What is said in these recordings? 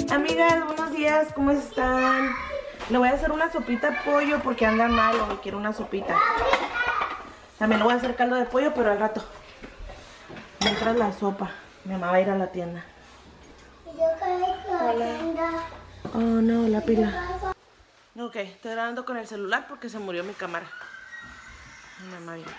Amigas, buenos días, ¿cómo están? Le voy a hacer una sopita de pollo porque anda malo y quiero una sopita. También le voy a hacer caldo de pollo, pero al rato. Mientras la sopa. Mi mamá va a ir a la tienda. Hola. Oh no, la pila. Ok, estoy grabando con el celular porque se murió mi cámara. Mi mamá vino.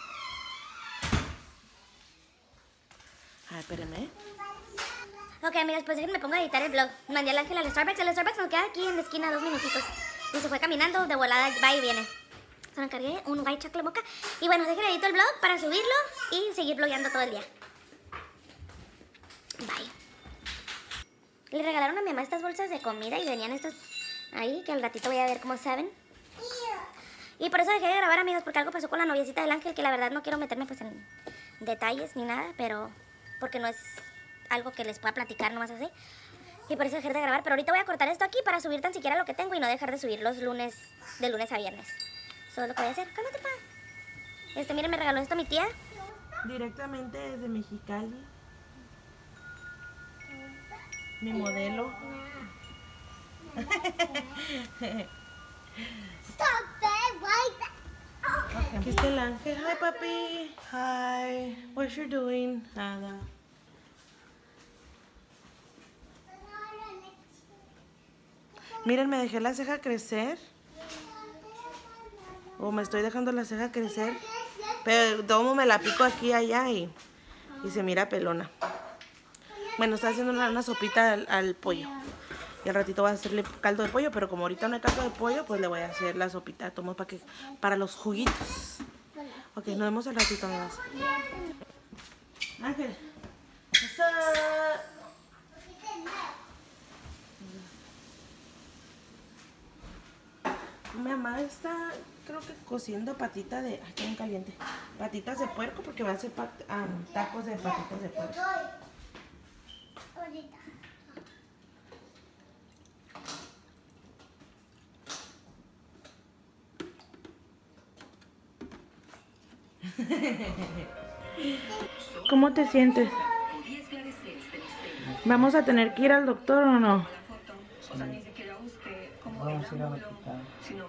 Ay, espérenme. Ok, amigas, pues déjenme pongo a editar el vlog. Mandé al Ángel al Starbucks. El Starbucks nos queda aquí en la esquina 2 minutitos. Y se fue caminando, de volada, va y viene. Se lo encargué, un white chocolate mocha. Y bueno, déjenme editar el vlog para subirlo y seguir vlogueando todo el día. Bye. Le regalaron a mi mamá estas bolsas de comida y venían estos ahí, que al ratito voy a ver cómo saben. Y por eso dejé de grabar, amigos, porque algo pasó con la noviecita del Ángel, que la verdad no quiero meterme pues en detalles ni nada, pero porque no es algo que les pueda platicar nomás así. Y por eso dejé de grabar, pero ahorita voy a cortar esto aquí para subir tan siquiera lo que tengo y no dejar de subir los lunes, de lunes a viernes. Eso es lo que voy a hacer. Cálmate, pa. Miren, me regaló esto mi tía. Directamente desde Mexicali. Mi modelo. Aquí está el Ángel. Hi, papi. Hi. What you doing? Nada. Miren, me dejé la ceja crecer. O me estoy dejando la ceja crecer. Pero tomo me la pico aquí allá y se mira pelona. Bueno, está haciendo una sopita al pollo. Y al ratito voy a hacerle caldo de pollo, pero como ahorita no hay caldo de pollo, pues le voy a hacer la sopita. Tomo para los juguitos. Ok, nos vemos al ratito, amigas. Ángel. Mi mamá está, creo que cociendo patita de... Ay, bien caliente. Patitas de puerco porque va a hacer tacos de patitas de puerco. Ahorita. ¿Cómo te sientes? ¿Vamos a tener que ir al doctor o no? Vamos a ir a hospital.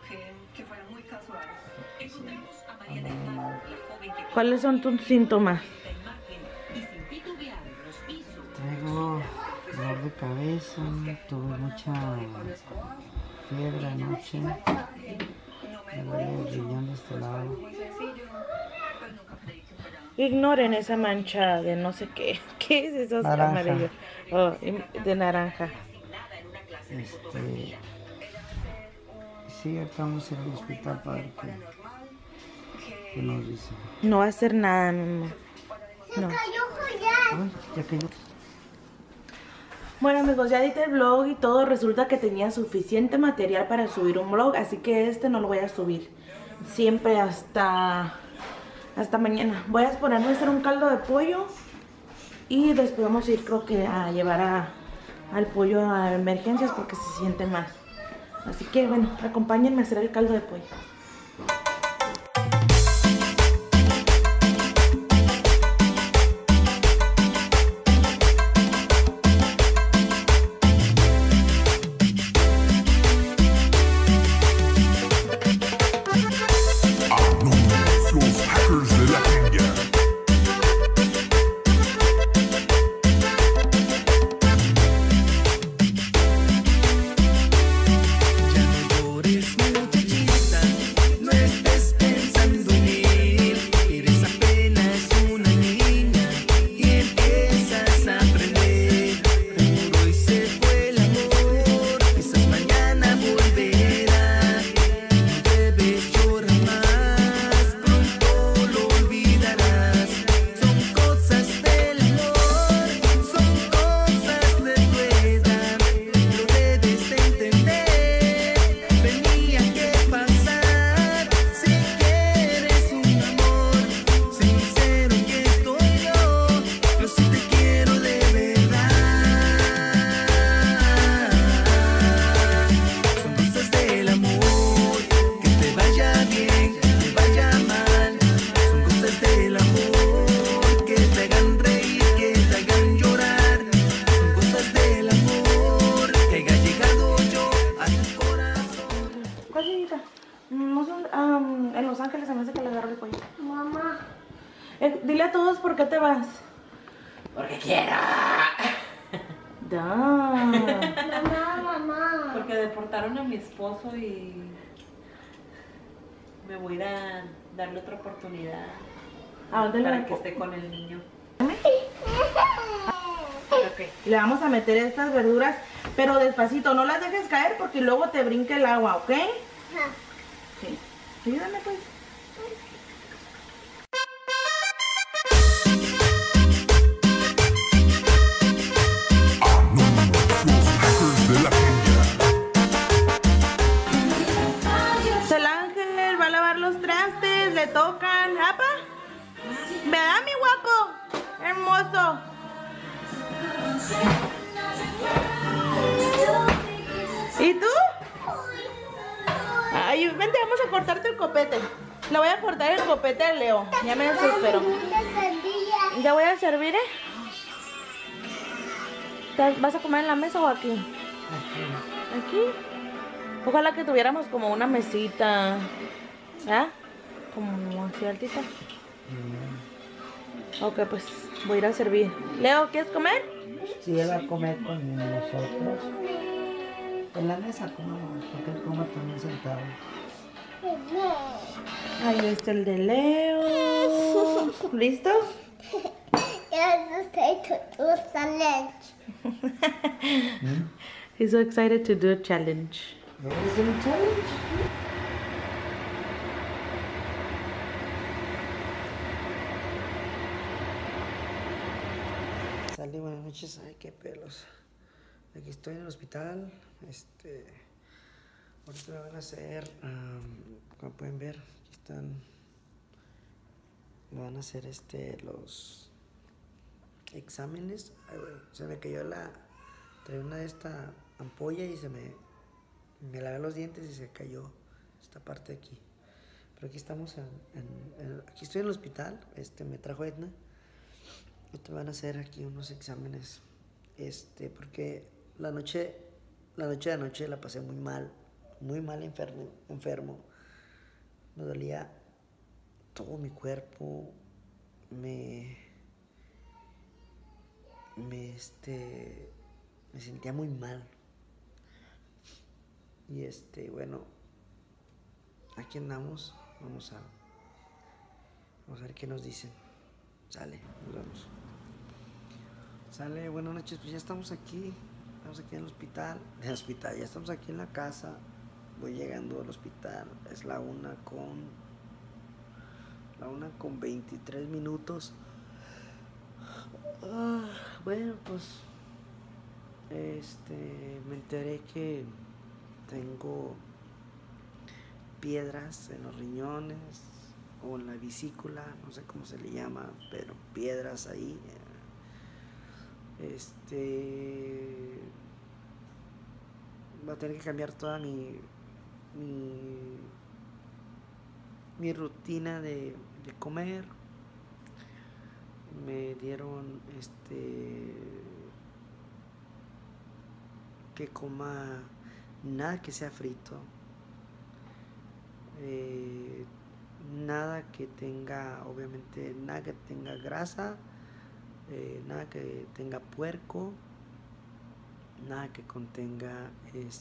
¿Cuáles son tus síntomas? Traigo dolor de cabeza, tuve mucha fiebre anoche, me duele el riñón de este lado. Ignoren esa mancha de no sé qué. ¿Qué es eso? Naranja. Amarillo. Oh, de naranja. Sí, ahorita vamos a ir al hospital para ver qué nos dicen. No va a hacer nada, mamá. No. Ay, ya cayó. Bueno, amigos, ya edité el vlog y todo. Resulta que tenía suficiente material para subir un vlog, así que este no lo voy a subir. Siempre hasta mañana. Voy a ponerme a hacer un caldo de pollo y después vamos a ir, creo que, a llevar al pollo a emergencias porque se siente mal. Así que, bueno, acompáñenme a hacer el caldo de pollo. Dile a todos por qué te vas. Porque quiero. Da. Mamá. Porque deportaron a mi esposo y me voy a ir a darle otra oportunidad. ¿A dónde para que esté con el niño? Okay. Le vamos a meter estas verduras, pero despacito, no las dejes caer porque luego te brinca el agua, ¿ok? Sí. Ayúdame pues. El Ángel va a lavar los trastes, le tocan. ¿Apa? ¿Verdad, mi guapo? Hermoso. ¿Y tú? Ay, vente, vamos a cortarte el copete. Le voy a cortar el copete a Leo. Ya me desespero. Ya voy a servir, ¿eh? ¿Vas a comer en la mesa o aquí? Aquí. Ojalá que tuviéramos como una mesita. ¿Ah? Como así altita. Ok, pues voy a ir a servir. Leo, ¿quieres comer? Sí, él va a comer con nosotros. En la mesa comamos, porque él come también sentado. Ahí está el de Leo. ¿Listo? He's so excited to do a challenge. ¿No es el challenge? Salí, buenas noches. Ay, qué pelos. Aquí estoy en el hospital. Ahorita me van a hacer, como pueden ver, aquí están. Me van a hacer los exámenes. Ay, bueno, se me cayó traía una de esta ampolla y me lavé los dientes y se cayó esta parte de aquí. Pero aquí estamos aquí estoy en el hospital. Me trajo Edna. Te van a hacer aquí unos exámenes, porque la noche de anoche la pasé muy mal enfermo. Me dolía todo mi cuerpo, me sentía muy mal. Y bueno, aquí andamos, vamos a ver qué nos dicen. Sale, nos vemos. Sale, buenas noches, pues ya estamos aquí en el hospital, ya estamos aquí en la casa, voy llegando al hospital, es la 1:23 minutos. Bueno, pues, me enteré que tengo piedras en los riñones, o en la vesícula, no sé cómo se le llama, pero piedras ahí. Va a tener que cambiar toda mi rutina de comer. Me dieron que coma nada que sea frito, nada que tenga, obviamente, nada que tenga grasa, nada que tenga puerco, nada que contenga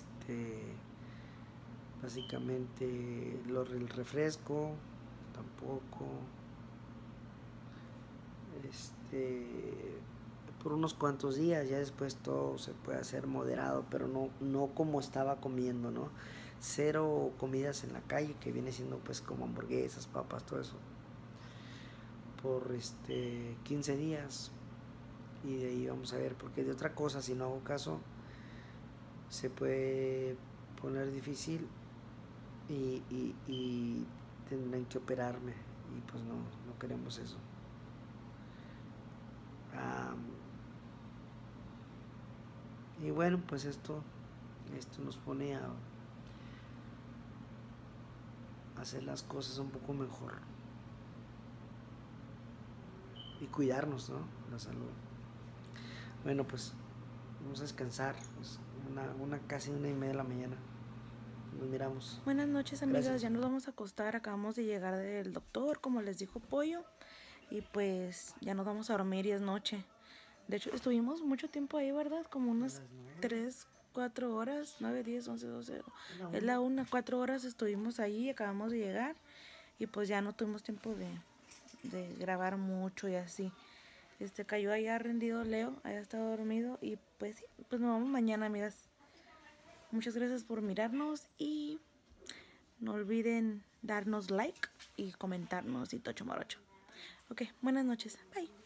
básicamente el refresco, tampoco. Por unos cuantos días, ya después todo se puede hacer moderado, pero no como estaba comiendo, ¿no? 0 comidas en la calle, que viene siendo pues como hamburguesas, papas, todo eso, por 15 días. Y de ahí vamos a ver, porque de otra cosa, si no hago caso, se puede poner difícil y tendrán que operarme, y pues no queremos eso. Y bueno, pues esto nos pone a hacer las cosas un poco mejor y cuidarnos, ¿no? La salud. Bueno, pues vamos a descansar. Es casi 1:30 de la mañana. Nos miramos. Buenas noches, amigas. Gracias. Ya nos vamos a acostar. Acabamos de llegar del doctor, como les dijo Pollo. Y pues ya nos vamos a dormir y es noche. De hecho, estuvimos mucho tiempo ahí, ¿verdad? Como unas 3, 4 horas, 9, 10, 11, 12. Es la 1, 4 horas estuvimos ahí, acabamos de llegar. Y pues ya no tuvimos tiempo de grabar mucho y así. Cayó allá rendido Leo, allá estaba dormido. Y pues sí, pues nos vamos mañana, amigas. Muchas gracias por mirarnos y no olviden darnos like y comentarnos y tocho morocho. Ok, buenas noches. Bye.